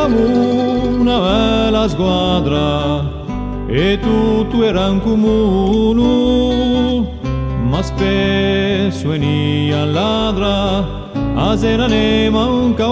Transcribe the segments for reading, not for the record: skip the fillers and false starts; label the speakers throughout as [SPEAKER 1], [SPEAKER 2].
[SPEAKER 1] Eravamo una bella squadra e tutto era in comune, ma spesso venia ladra, a sera ne manca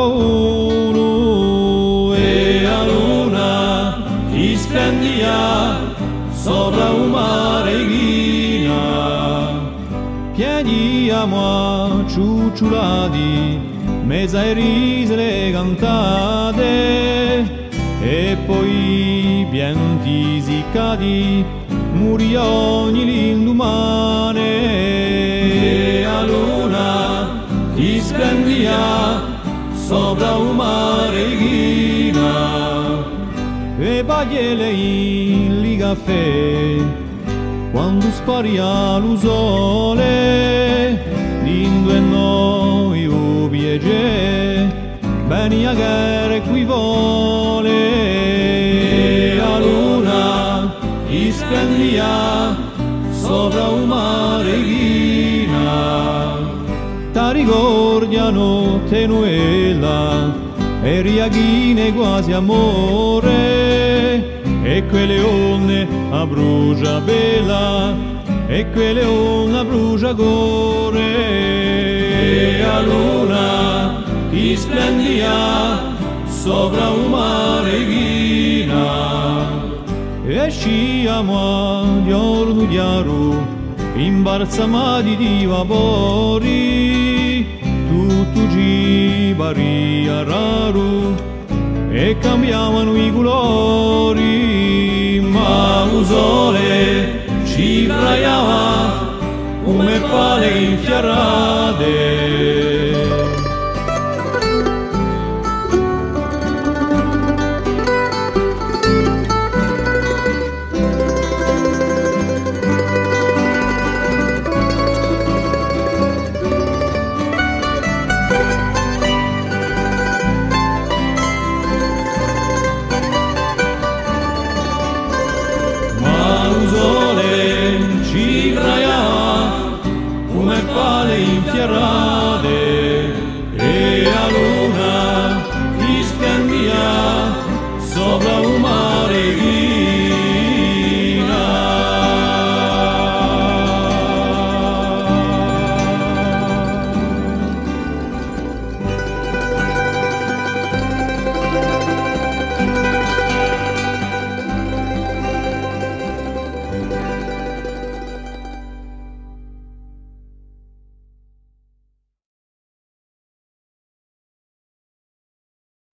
[SPEAKER 1] uno. E la luna ti splendia sopra un mare ghina, piediamo a ciucciolati, mezza e rise le cantate, e poi pianti siccati morì ogni l'indomane. E la luna ti splendia sopra un mare ghina, e bagliele in caffè quando sparia lo sole, lindo e noi o piacere bene a che qui vuole. E la luna ti splendia sopra un mare ghina, ti ricordiano tenuela e riaghine quasi amore, e quelle onde a brucia bella, e quelle onde a brucia core. E la luna ti splendia sopra un mare ghina, e sciamo a giorno chiaro imbalsamati di vapori, tutto ci paria raro e cambiavano i colori, ma il sole ci braiava come pale infiarrate.